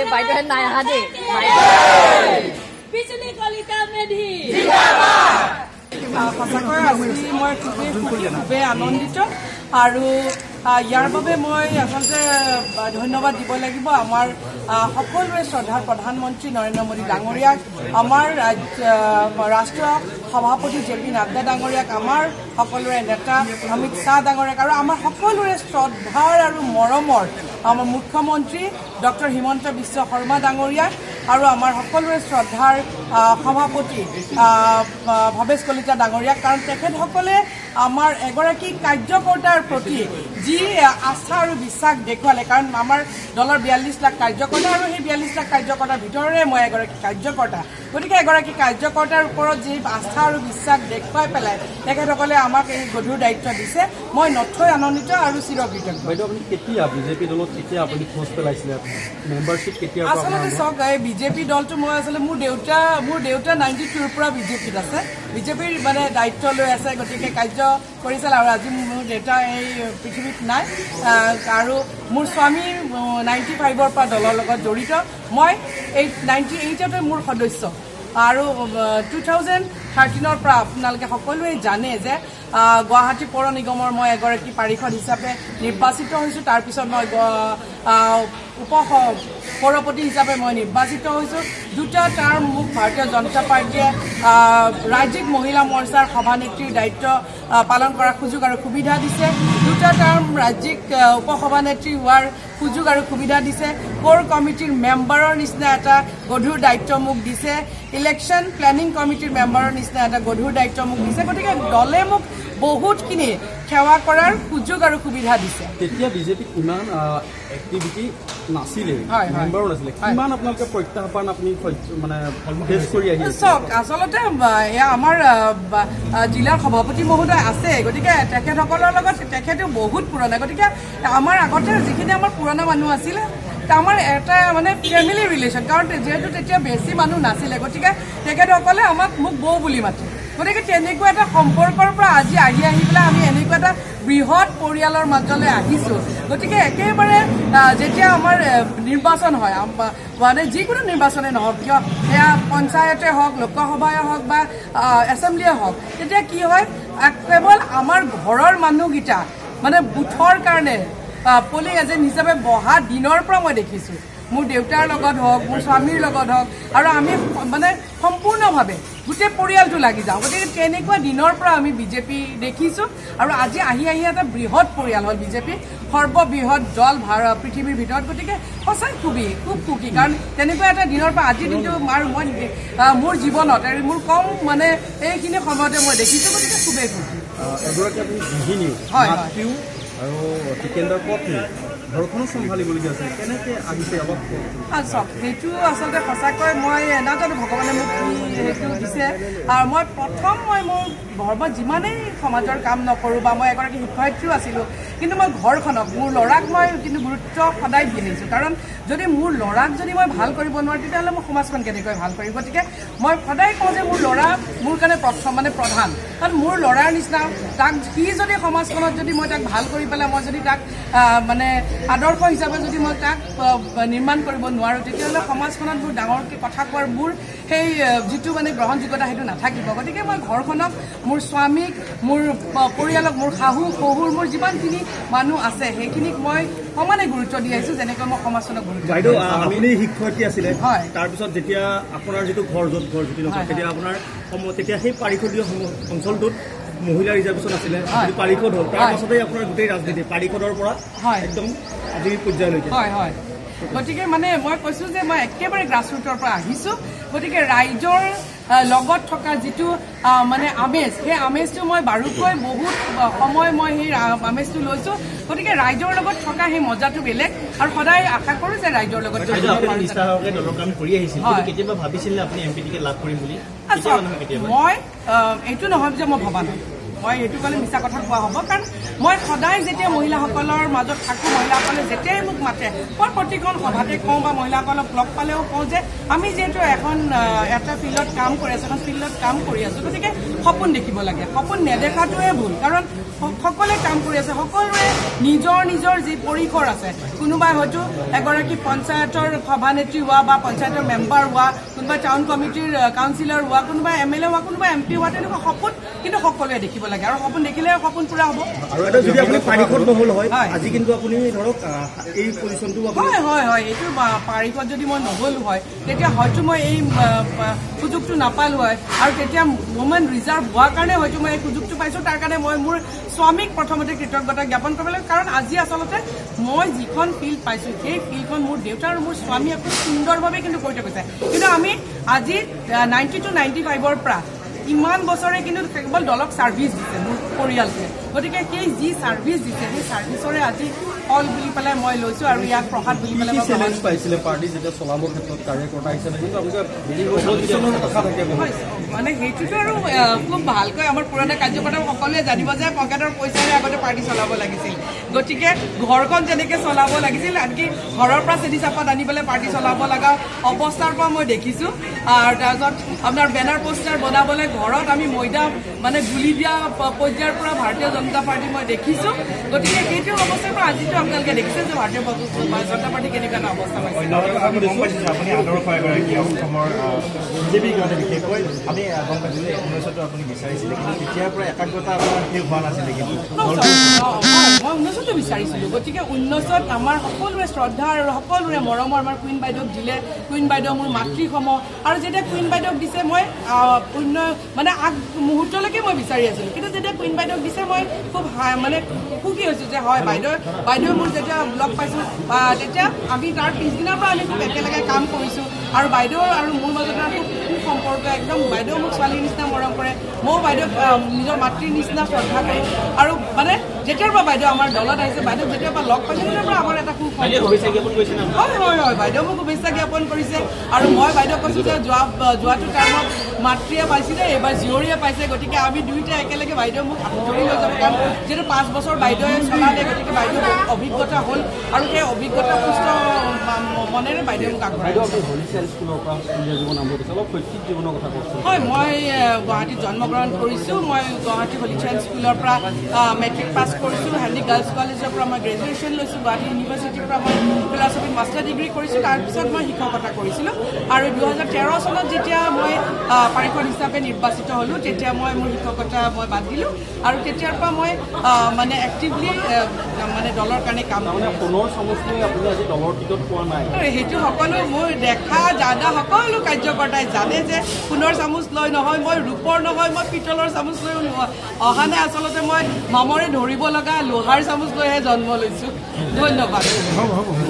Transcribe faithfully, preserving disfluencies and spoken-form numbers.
বাইদেউ নাই আহা দেই বিজুলী কলিতা মেধি সঁচাকৈ আজি মই খুবেই সুখী খুবেই আনন্দিত আৰু ইয়াৰ বাবে মই আচলতে ধন্যবাদ দিব লাগিব আমাৰ সকলোৰে শ্ৰদ্ধাৰ প্ৰধানমন্ত্ৰী নৰেন্দ্ৰ মোদী ডাঙৰীয়াক আমাৰ ৰাষ্ট্ৰীয় সভাপতি জে পি নাড্ডা ডাঙৰীয়াক আমাৰ সকলোৰে নেতা অমিত শ্বাহ ডাঙৰীয়াক আৰু আমাৰ সকলোৰে শ্ৰদ্ধাৰ আৰু মৰমৰ আমাৰ মুখ্যমন্ত্ৰী ডক্টৰ হিমন্ত বিশ্ব শৰ্মা ডাঙৰীয়াক আৰু আমাৰ সকলোৰে শ্ৰদ্ধাৰ সভাপতি ভৱেশ কলিতা ডাঙৰীয়াক কাৰণ তেখেতসকলে আমাৰ এগৰাকী কাৰ্যকৰ্তাৰ প্ৰতি যি আস্থা আৰু বিশ্বাস দেখুৱালে কাৰণ আমাৰ দলৰ বিয়াল্লিছ লাখ কাৰ্যকৰ্তা আৰু সেই বিয়াল্লিছ লাখ কাৰ্যকৰ্তাৰ ভিতৰৰে মই এগৰাকী কাৰ্যকৰ্তা গতিকে এগৰাকী কাৰ্যকৰ্তাৰ ওপৰত যি আস্থা আৰু বিশ্বাস দেখুৱাই পেলাই তেখেতসকলে আমাক এই গধুৰ দায়িত্ব দিছে মই নথৈ আনন্দিত আৰু চিৰকৃতজ্ঞ আচলতে চাওক এই বিজেপি দলটো মই আচলতে মোৰ দেউতা মোৰ দেউতা নাইণ্টি টুৰ পৰা বিজেপিত আছে বিজেপিৰ মানে দায়িত্ব লৈ আছে গতিকে কাৰ্য কৰিছিল আৰু আজি মোৰ দেউতা এই পৃথিৱীত নাই আৰু মোৰ স্বামী নাইণ্টি ফাইভৰ পৰা দলৰ লগত জড়িত মই এই নাইণ্টি এইটতে মোৰ সদস্য আৰু টু থাউজেণ্ড থাৰ্টিনৰ পৰা আপোনালোকে সকলোৱে জানে যে গুৱাহাটী পৌৰ নিগমৰ মই এগৰাকী পাৰিষদ হিচাপে নিৰ্বাচিত হৈছোঁ তাৰপিছত মই উপ সভাপতি হিচাপে মই নিৰ্বাচিত হৈছোঁ দুটা টাৰ্ম মোক ভাৰতীয় জনতা পাৰ্টীয়ে ৰাজ্যিক মহিলা মৰ্চাৰ সভানেত্ৰীৰ দায়িত্ব পালন কৰাৰ সুযোগ আৰু সুবিধা দিছে দুটা টাৰ্ম ৰাজ্যিক উপ সভানেত্ৰী হোৱাৰ সুযোগ আৰু সুবিধা দিছে কোৰ কমিটিৰ মেম্বাৰৰ নিচিনা এটা গধুৰ দায়িত্ব মোক দিছে ইলেকশ্যন প্লেনিং কমিটিৰ মেম্বাৰৰ নিচিনা এটা গধুৰ দায়িত্ব মোক দিছে গতিকে দলে মোক বহুতখিনি সেৱা কৰাৰ সুযোগ আৰু সুবিধা দিছে তেতিয়া বিজেপিত ইমান এক্টিভিটি নাছিলে মেম্বাৰো নাছিলে কিমান আপোনালোকে প্ৰত্যাহ্বান আপুনি মানে ফেচ কৰি আহিছে চাওক আচলতে এয়া আমাৰ জিলাৰ সভাপতি মহোদয় আছে গতিকে তেখেতসকলৰ লগত তেখেতেও বহুত পুৰণা গতিকে আমাৰ আগতে যিখিনি আমাৰ পুৰণা মানুহ আছিলে আমাৰ এটা মানে ফেমিলি ৰিলেশ্যন কাৰণ যিহেতু তেতিয়া বেছি মানুহ নাছিলে গতিকে তেখেতসকলে আমাক মোক বৌ বুলি মাতে গতিকে তেনেকুৱা এটা সম্পৰ্কৰ পৰা আজি আহি আহি পেলাই আমি এনেকুৱা এটা বৃহৎ পৰিয়ালৰ মাজলৈ আহিছোঁ গতিকে একেবাৰে যেতিয়া আমাৰ নিৰ্বাচন হয় মানে যিকোনো নিৰ্বাচনে নহওক কিয় সেয়া পঞ্চায়তে হওক লোকসভাই হওক বা এছেম্বলিয়ে হওক তেতিয়া কি হয় কেৱল আমাৰ ঘৰৰ মানুহকেইটা মানে বুথৰ কাৰণে পলিং এজেণ্ট হিচাপে বহা দিনৰ পৰা মই দেখিছোঁ মোৰ দেউতাৰ লগত হওক মোৰ স্বামীৰ লগত হওক আৰু আমি মানে সম্পূৰ্ণভাৱে গোটেই পৰিয়ালটো লাগি যাওঁ গতিকে তেনেকুৱা দিনৰ পৰা আমি বিজেপি দেখিছোঁ আৰু আজি আহি আহি এটা বৃহৎ পৰিয়াল হ'ল বিজেপি সৰ্ববৃহৎ দল ভাৰত পৃথিৱীৰ ভিতৰত গতিকে সঁচাই খুবেই খুব সুখী কাৰণ তেনেকুৱা এটা দিনৰ পৰা আজিৰ দিনটো আৰু মই মোৰ জীৱনত আৰু মোৰ কম মানে এইখিনি সময়তে মই দেখিছোঁ গতিকে খুবেই সুখী হয় হয় আৰু টিকেণ্ডৰ পত্নী ঘৰখনো চম্ভালিবলগীয়া আছে কেনেকৈ আহিছে অলপ চাওক সেইটো আচলতে সঁচাকৈ মই নাজানো ভগৱানে মোক কি সেইটো দিছে আৰু মই প্ৰথম মই মোৰ ঘৰত যিমানেই সমাজৰ কাম নকৰোঁ বা মই এগৰাকী শিক্ষয়িত্ৰীও আছিলোঁ কিন্তু মই ঘৰখনক মোৰ ল'ৰাক মই কিন্তু গুৰুত্ব সদায় দি আহিছোঁ কাৰণ যদি মোৰ ল'ৰাক যদি মই ভাল কৰিব নোৱাৰোঁ তেতিয়াহ'লে মই সমাজখন কেনেকৈ ভাল কৰিম গতিকে মই সদায় কওঁ যে মোৰ ল'ৰা মোৰ কাৰণে প্ৰথম মানে প্ৰধান কাৰণ মোৰ ল'ৰাৰ নিচিনা তাক সি যদি সমাজখনত যদি মই তাক ভাল কৰি পেলাই মই যদি তাক মানে আদৰ্শ হিচাপে যদি মই তাক নিৰ্মাণ কৰিব নোৱাৰোঁ তেতিয়াহ'লে সমাজখনত মোৰ ডাঙৰকৈ কথা কোৱাৰ মোৰ সেই যিটো মানে গ্ৰহণযোগ্যতা সেইটো নাথাকিব গতিকে মই ঘৰখনক মোৰ স্বামীক মোৰ পৰিয়ালক মোৰ শাহু শহুৰ মোৰ যিমানখিনি মানুহ আছে সেইখিনিক মই সমানে গুৰুত্ব দি আহিছোঁ যেনেকৈ মই সমাজখনক গুৰুত্ব বাইদেউ আপুনি শিক্ষয়িত্ৰী আছিলে হয় তাৰপিছত যেতিয়া আপোনাৰ যিটো ঘৰ য'ত ঘৰ যদি নহয় তেতিয়া আপোনাৰ তেতিয়া সেই পাৰিষদীয় অঞ্চলটোত মহিলা ৰিজাৰ্ভেশ্যন আছিলে পাৰিষদ হ'ল তাৰ পাছতেই আপোনাৰ গোটেই ৰাজনীতি পাৰিষদৰ পৰা একদম আজিৰ পৰ্যায়লৈকে হয় হয় গতিকে মানে মই কৈছোঁ যে মই একেবাৰে গ্ৰাছৰুটৰ পৰা আহিছোঁ গতিকে ৰাইজৰ লগত থকা যিটো মানে আমেজ সেই আমেজটো মই বাৰুকৈ বহুত সময় মই সেই আমেজটো লৈছোঁ গতিকে ৰাইজৰ লগত থকা সেই মজাটো বেলেগ আৰু সদায় আশা কৰোঁ যে ৰাইজৰ লগত মই এইটো নহয় যে মই ভবা নাই মই এইটো ক'লে মিছা কথা কোৱা হ'ব কাৰণ মই সদায় যেতিয়া মহিলাসকলৰ মাজত থাকোঁ মহিলাসকলে যেতিয়াই মোক মাতে মই প্ৰতিখন সভাতে কওঁ বা মহিলাসকলক লগ পালেও কওঁ যে আমি যিহেতু এখন এটা ফিল্ডত কাম কৰি আছোঁ এখন ফিল্ডত কাম কৰি আছোঁ গতিকে সপোন দেখিব লাগে সপোন নেদেখাটোৱে ভুল কাৰণ সকলোৱে কাম কৰি আছে সকলোৰে নিজৰ নিজৰ যি পৰিসৰ আছে কোনোবাই হয়তো এগৰাকী পঞ্চায়তৰ সভানেত্ৰী হোৱা বা পঞ্চায়তৰ মেম্বাৰ হোৱা কোনোবাই টাউন কমিটিৰ কাউন্সিলৰ হোৱা কোনোবাই এম এল এ হোৱা কোনোবাই এম পি হোৱা তেনেকুৱা সপোন কিন্তু সকলোৱে দেখিব লাগে আৰু সপোন দেখিলে সপোন পুৰা হ'ব আৰু এটা যদি আপুনি পাৰিষদ নহ'ল হয় আজি কিন্তু আপুনি ধৰক এই পজিশ্যনটো হয় হয় হয় এইটো পাৰিষদ যদি মই নহ'লো হয় তেতিয়া হয়তো মই এই সুযোগটো নাপালোঁ হয় আৰু তেতিয়া ওমেন ৰিজাৰ্ভ হোৱাৰ কাৰণে হয়তো মই এই সুযোগটো পাইছোঁ তাৰ কাৰণে মই মোৰ স্বামীক প্ৰথমতে কৃতজ্ঞতা জ্ঞাপন কৰিব লাগে কাৰণ আজি আচলতে মই যিখন ফিল্ড পাইছোঁ সেই ফিল্ডখন মোৰ দেউতা আৰু মোৰ স্বামীয়ে খুব সুন্দৰভাৱে কিন্তু কৰি থৈ গৈছে কিন্তু আমি আজি নাইণ্টি টু নাইণ্টি ফাইভৰ পৰা ইমান বছৰে কিন্তু কেৱল দলক ছাৰ্ভিচ দিছে মোৰ পৰিয়ালটোৱে গতিকে সেই যি ছাৰ্ভিচ দিছে সেই ছাৰ্ভিচৰে আজি ফল বুলি পেলাই মই লৈছোঁ আৰু ইয়াক প্ৰসাদ বুলি পেলাই চেলেঞ্জ পাইছিলে পাৰ্টি যেতিয়া চলাবৰ ক্ষেত্ৰত কাৰ্যকৰ্তা হিচাপে কিন্তু আপোনালোকে কথা থাকে মানে সেইটোতো আৰু খুব ভালকৈ আমাৰ পুৰণা কাৰ্যকৰ্তা সকলোৱে জানিব যে পকেটৰ পইচাৰে আগতে পাৰ্টি চলাব লাগিছিল গতিকে ঘৰখন যেনেকৈ চলাব লাগিছিল আনকি ঘৰৰ পৰা চেনি চাপাত আনি পেলাই পাৰ্টি চলাব লগা অৱস্থাৰ পৰা মই দেখিছোঁ আৰু তাৰপিছত আপোনাৰ বেনাৰ পোষ্টাৰ বনাবলৈ ঘৰত আমি ময়দা মানে গুলি দিয়া পৰ্যায়ৰ পৰা ভাৰতীয় জনতা পাৰ্টি মই দেখিছোঁ গতিকে সেইটো অৱস্থাৰ পৰা আজিতো আপোনালোকে দেখিছে যে ভাৰতীয় জনতা পাৰ্টি কেনেকুৱা এটা অৱস্থা পাইছে আপুনি আদৰ্শ এগৰাকী অসমৰ বিজেপিৰ কাৰণে বিশেষকৈ আমি গম পাইছোঁ যে ঊনৈছতো আপুনি বিচাৰিছিলে কিন্তু তেতিয়াৰ পৰা একাগ্ৰতা আপোনাৰ শেষ হোৱা নাছিলে কিন্তু মই ঊনৈছতো বিচাৰিছিলোঁ গতিকে ঊনৈছত আমাৰ সকলোৰে শ্ৰদ্ধা আৰু সকলোৰে মৰমৰ আমাৰ কুইন বাইদেউক দিলে কুইন বাইদেউ মোৰ মাতৃসম আৰু যেতিয়া কুইন বাইদেউক দিছে মই মানে আগ মুহূৰ্তলৈকে মই বিচাৰি আছিলোঁ কিন্তু যেতিয়া কুইন বাইদেউক দিছে মই খুব মানে সুখী হৈছোঁ যে হয় বাইদেউ বাইদেউ মোৰ যেতিয়া লগ পাইছোঁ তেতিয়া আমি তাৰ পিছদিনাৰ পৰা আমি খুব একেলগে কাম কৰিছোঁ আৰু বাইদেউ আৰু মোৰ মাজত খুব সুসম্পৰ্ক একদম বাইদেউ মোক ছোৱালীৰ নিচিনা মৰম কৰে ময়ো বাইদেউক নিজৰ মাতৃৰ নিচিনা শ্ৰদ্ধা কৰোঁ আৰু মানে যেতিয়াৰ পৰা বাইদেউ আমাৰ দলত আহিছে বাইদেউ যেতিয়াৰ পৰা লগ পাইছে তেতিয়াৰ পৰা আমাৰ এটা সুসম্পৰ্ক হয় হয় হয় বাইদেউ মোক শুভেচ্ছা জ্ঞাপন কৰিছে আৰু মই বাইদেউক কৈছোঁ যে যোৱা যোৱাটো টাইমত মাতৃয়ে পাইছিলে এইবাৰ জীয়ৰীয়ে পাইছে গতিকে আমি দুয়োটা একেলগে বাইদেউ মোক ধৰি লৈ যাব কাৰণ যিহেতু পাঁচ বছৰ বাইদেৱে চলালে গতিকে বাইদেউ অভিজ্ঞতা হ'ল আৰু সেই অভিজ্ঞতা সুস্থ মনেৰে বাইদেউ মোক আগবঢ়াই হয় মই গুৱাহাটীত জন্মগ্ৰহণ কৰিছোঁ মই গুৱাহাটী হলিচাইল্ড স্কুলৰ পৰা মেট্ৰিক পাছ কৰিছোঁ হেণ্ডি গাৰ্লছ কলেজৰ পৰা মই গ্ৰেজুৱেশ্যন লৈছোঁ গুৱাহাটী ইউনিভাৰ্চিটিৰ পৰা মই ফিলচফিত মাষ্টাৰ ডিগ্ৰী কৰিছোঁ তাৰপিছত মই শিক্ষকতা কৰিছিলোঁ আৰু দুহেজাৰ তেৰ চনত যেতিয়া মই পাৰিষদ হিচাপে নিৰ্বাচিত হ'লোঁ তেতিয়া মই মোৰ শিক্ষকতা মই বাদ দিলোঁ আৰু তেতিয়াৰ পৰা মই মানে এক্টিভলি মানে দলৰ কাৰণে কাম সেইটো সকলো মোৰ দেখা জানা সকলো কাৰ্যকৰ্তাই জানে যে সোণৰ চামুচ লৈ নহয় মই ৰূপৰ নহয় মই পিতলৰ চামুচ লৈ অহা নাই আচলতে মই মামৰে ধৰিব লগা লোহাৰ চামুচ লৈহে জন্ম লৈছোঁ ধন্যবাদ